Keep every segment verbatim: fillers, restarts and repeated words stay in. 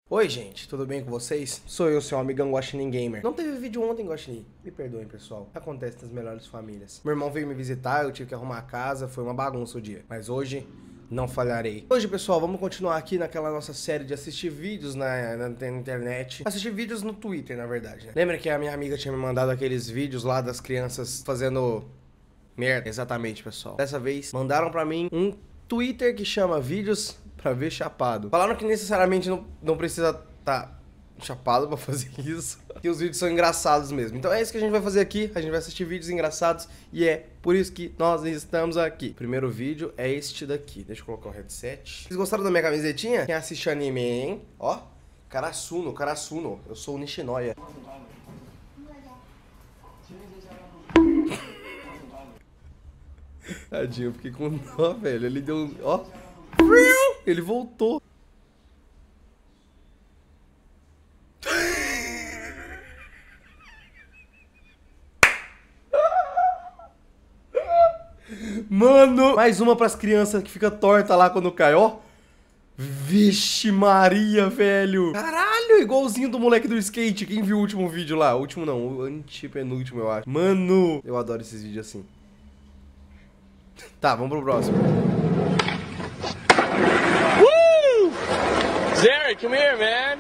Oi gente, tudo bem com vocês? Sou eu, seu amigão Guaxinim Gamer. Não teve vídeo ontem, Guaxinim. Me perdoem, pessoal. Acontece nas melhores famílias. Meu irmão veio me visitar, eu tive que arrumar a casa, foi uma bagunça o dia. Mas hoje, não falharei. Hoje, pessoal, vamos continuar aqui naquela nossa série de assistir vídeos na, na, na internet. Assistir vídeos no Twitter, na verdade, né? Lembra que a minha amiga tinha me mandado aqueles vídeos lá das crianças fazendo merda? Exatamente, pessoal. Dessa vez, mandaram pra mim um Twitter que chama Vídeos pra Ver Chapado. Falaram que necessariamente não, não precisa tá chapado pra fazer isso, que os vídeos são engraçados mesmo. Então é isso que a gente vai fazer aqui, a gente vai assistir vídeos engraçados e é por isso que nós estamos aqui. O primeiro vídeo é este daqui. Deixa eu colocar o headset. Vocês gostaram da minha camisetinha? Quem assiste anime, hein? Ó, Karasuno, Karasuno. Eu sou o Nishinoya. Tadinho, eu fiquei com dó, velho. Ele deu um... Ó. Ele voltou. Mano, mais uma pras crianças que fica torta lá quando cai, ó. Vixe Maria, velho. Caralho, igualzinho do moleque do skate. Quem viu o último vídeo lá? O último não, o antepenúltimo, eu acho. Mano, eu adoro esses vídeos assim. Tá, vamos pro próximo. Woo! Zary, come here, man.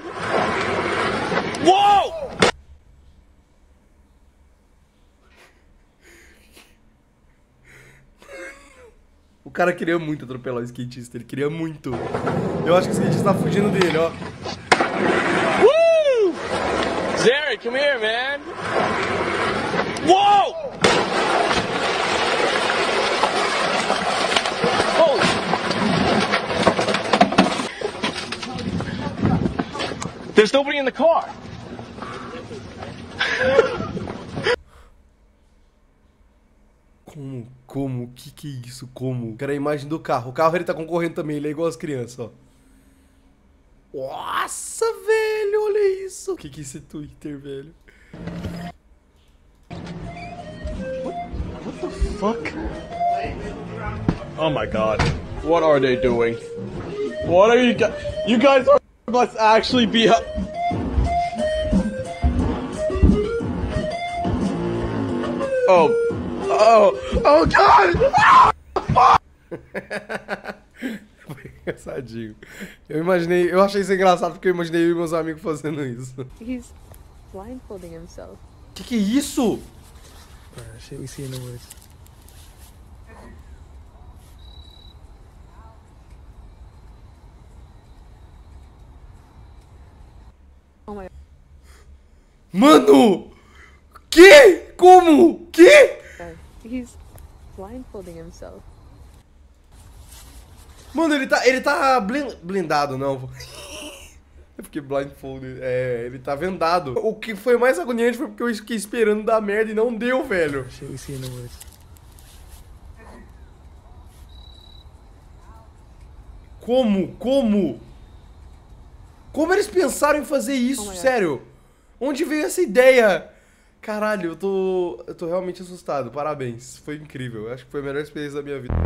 Whoa! O cara queria muito atropelar o skatista, ele queria muito. Eu acho que o skatista tá fugindo dele, ó. Woo! Zary, come here, man. Whoa! Holy! There's nobody in the car. Como? Como? O que que é isso? Como? Quero a imagem do carro. O carro ele tá concorrendo também, ele é igual as crianças, ó. Nossa, velho, olha isso. O que que é esse Twitter, velho? What the fuck? Oh my god. What are they doing? What are you guys? You guys are must actually be. Oh. Oh. Oh god! Foi engraçadinho. Eu imaginei, eu achei isso engraçado porque eu imaginei eu e meus amigos fazendo isso. He's blindfolding himself. Que que é isso? Uh, shit we see in the woods. Oh my god. Mano! Que? Como? Que? He's blindfolding himself. Mano, ele tá, ele tá blin- blindado, não. É porque blindfolded, é, ele tá vendado. O que foi mais agoniante foi porque eu fiquei esperando dar merda e não deu, velho. Shit we see in the woods. Como? Como? Como eles pensaram em fazer isso, Oh my God. sério? Onde veio essa ideia? Caralho, eu tô, eu tô realmente assustado. Parabéns, foi incrível. Acho que foi a melhor experiência da minha vida.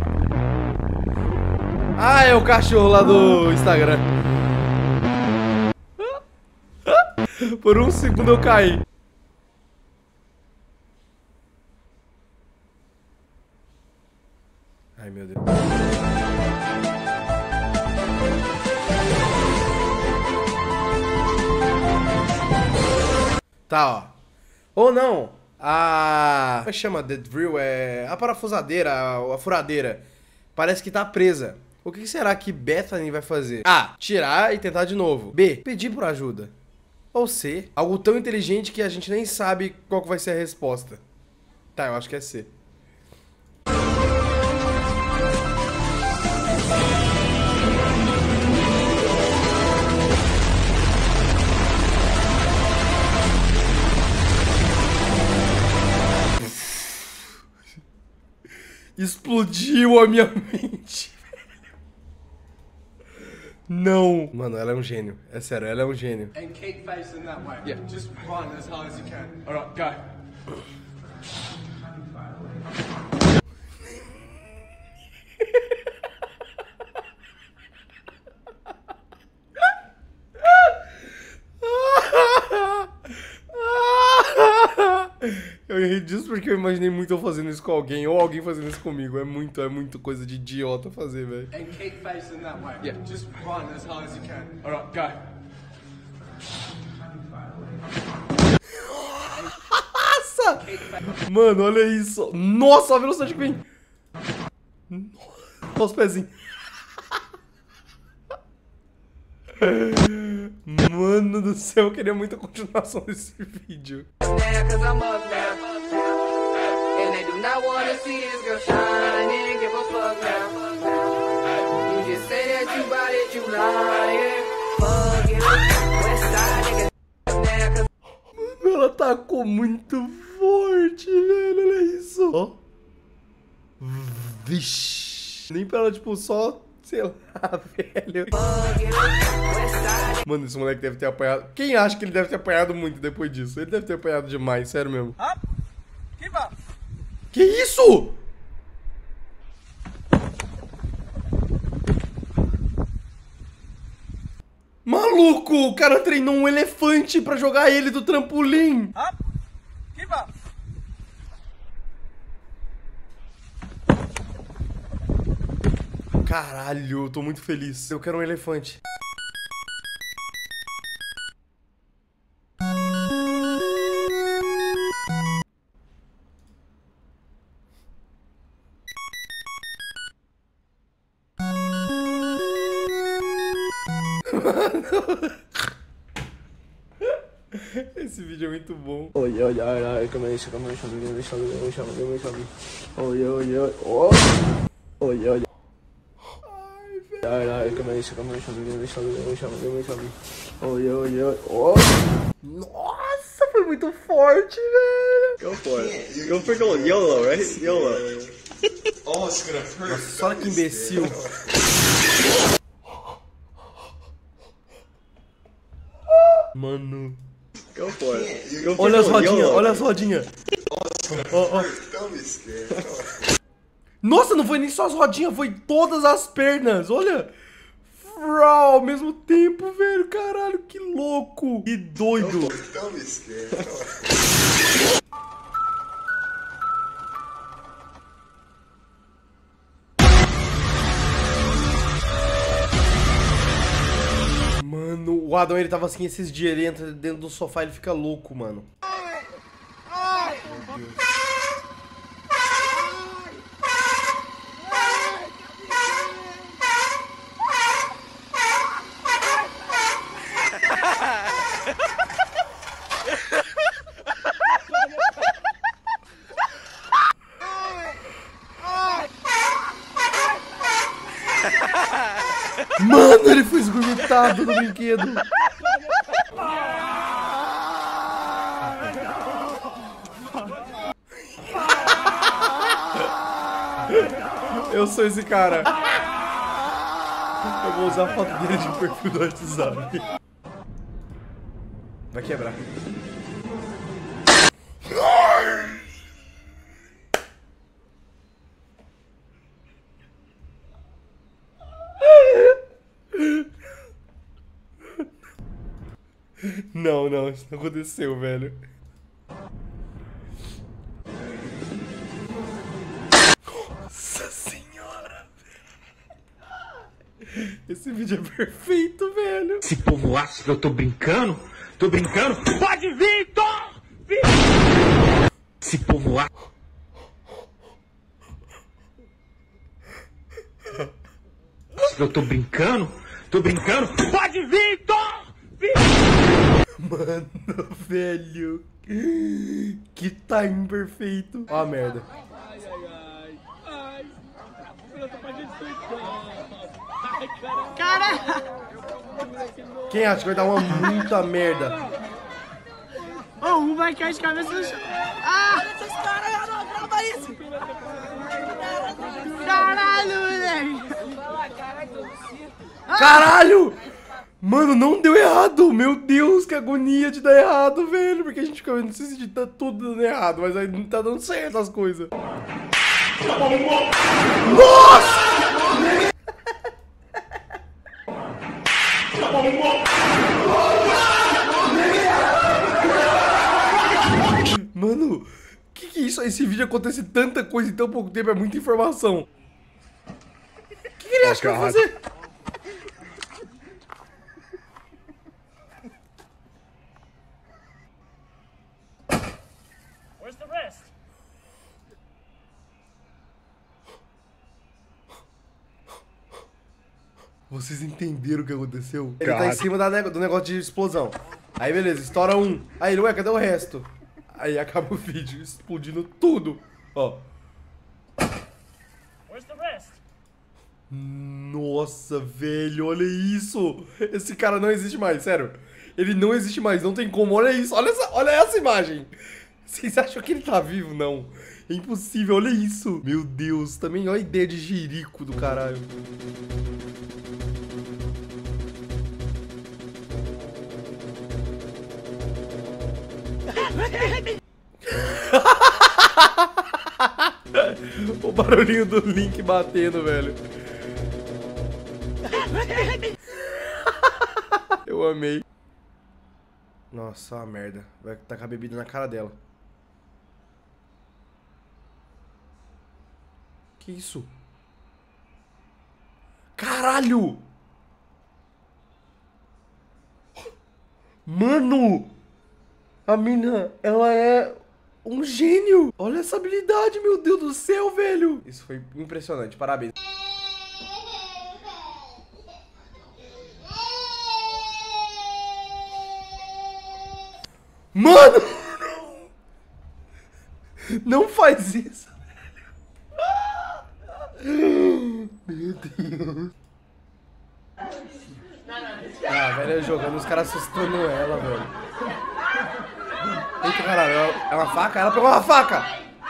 Ah, é o cachorro lá do Instagram. Por um segundo eu caí. Ai, meu Deus. Tá, ó. Ou não, a... Como é que chama? The drill é... A parafusadeira, a, a furadeira. Parece que tá presa. O que será que Bethany vai fazer? A. Tirar e tentar de novo. B. Pedir por ajuda. Ou C. Algo tão inteligente que a gente nem sabe qual que vai ser a resposta. Tá, eu acho que é C. Explodiu a minha mente. Não. Mano, ela é um gênio. É sério, ela é um gênio. And keep facing that way. Yeah. Just run as hard as you can. All right, go. Eu ri disso porque eu imaginei muito eu fazendo isso com alguém, ou alguém fazendo isso comigo. É muito, é muito coisa de idiota fazer, velho. And keep facing that way. Yeah. Just run as hard as you can. Alright, go. Nossa! Mano, olha isso. Nossa, a velocidade que vem. Olha os pezinhos. Mano do céu, eu queria muito a continuação desse vídeo. Mano, ela tacou muito forte, velho. Olha isso. Ó. Vixe. Nem pra ela, tipo, só... Sei lá, velho. Mano, esse moleque deve ter apanhado. Quem acha que ele deve ter apanhado muito depois disso? Ele deve ter apanhado demais, sério mesmo. Que isso? Maluco, o cara treinou um elefante pra jogar ele do trampolim. Caralho, eu tô muito feliz. Eu quero um elefante. Esse vídeo é muito bom. Oye, oye, a ver, a ver, que me dice, que me dice, que me dice, que me dice, que me dice, que me dice. Oye, oye, oye, oh. Oye, oye. A ver, a ver, que me dice, que me dice, que me dice, que me dice, que me dice. Oye, oye, oye, oh. Nossa, foi muito forte, velho. Go for it. Go for gold. YOLO, right? YOLO. Almost gonna hurt. Nossa, olha que imbecil. Mano. Go for it. Go for Olha as gold. rodinhas, YOLO. olha as rodinhas. Ó, ó. Nossa, não foi nem só as rodinhas, foi todas as pernas, olha. Frau, ao mesmo tempo, velho, caralho, que louco. Que doido. Mano, o Adam, ele tava assim esses dias, ele entra dentro do sofá e ele fica louco, mano. Meu Deus. Mano, ele foi esgomitado no brinquedo. Eu sou esse cara. Eu vou usar a foto dele de perfil do WhatsApp. Vai quebrar. Não, não, isso não aconteceu, velho. Nossa senhora, velho. Esse vídeo é perfeito, velho. Esse povo acha que eu tô brincando? Tô brincando? Pode vir, Thor! Vem! Esse povo acha que eu tô brincando? Tô brincando? Pode vir, Thor! Vem! Mano, velho. Que time perfeito. Ó a merda. Quem acha que vai dar uma muita merda? Ô, oh, um vai cair de cabeça no chão. Ah! Esses caras não grava isso! Caralho, moleque! Caralho! Mano, não deu errado! Meu Deus, que agonia de dar errado, velho! Porque a gente fica vendo, não sei se tá tudo dando errado, mas aí não tá dando certo as coisas. Nossa! Mano, isso, esse vídeo acontecer tanta coisa em tão pouco tempo, é muita informação. O que, que ele acha que vai fazer? Where's the rest? Vocês entenderam o que aconteceu? Ele tá em cima da nego- do negócio de explosão. Aí beleza, estoura um. Aí ele, ué, cadê o resto? Aí acaba o vídeo explodindo tudo. Ó. Where's the rest? Nossa, velho, olha isso. Esse cara não existe mais, sério. Ele não existe mais, não tem como. Olha isso, olha essa, olha essa imagem. Vocês acham que ele tá vivo? Não. É impossível, olha isso. Meu Deus, também olha a ideia de jirico do caralho. O barulhinho do Link batendo, velho. Eu amei. Nossa, uma merda. Vai tacar a bebida na cara dela. Que isso? Caralho! Mano! A mina, ela é um gênio! Olha essa habilidade, meu Deus do céu, velho! Isso foi impressionante, parabéns. Mano! Não faz isso, velho! Meu Deus! Ah, velho, jogando, os caras assustando ela, velho. Eita, caralho, é uma faca? Ela pegou uma faca!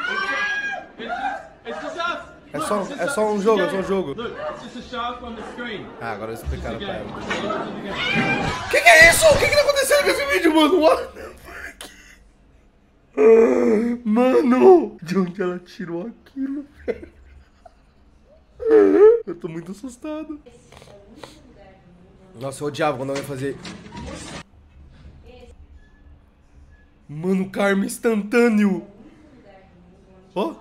É só, é só um jogo, é só um jogo. Ah, agora eles explicaram pra ela. Que que é isso? O que que tá acontecendo com esse vídeo, mano? What the fuck? Mano, de onde ela tirou aquilo, velho? Eu tô muito assustado. Nossa, eu odiava quando alguém fazia... Mano, karma instantâneo. Ó. Oh.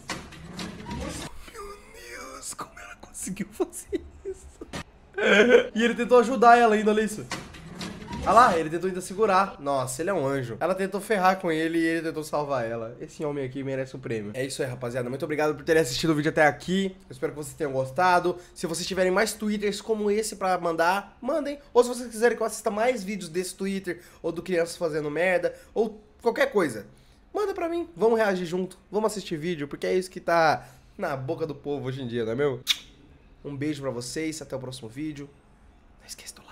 Meu Deus, como ela conseguiu fazer isso? E ele tentou ajudar ela ainda, olha isso. Ah lá, ele tentou ainda segurar. Nossa, ele é um anjo. Ela tentou ferrar com ele e ele tentou salvar ela. Esse homem aqui merece o prêmio. É isso aí, rapaziada. Muito obrigado por terem assistido o vídeo até aqui. Eu espero que vocês tenham gostado. Se vocês tiverem mais twitters como esse pra mandar, mandem. Ou se vocês quiserem que eu assista mais vídeos desse Twitter, ou do Crianças Fazendo Merda, ou qualquer coisa, manda pra mim. Vamos reagir junto. Vamos assistir vídeo, porque é isso que tá na boca do povo hoje em dia, não é meu? Um beijo pra vocês. Até o próximo vídeo. Não esqueça do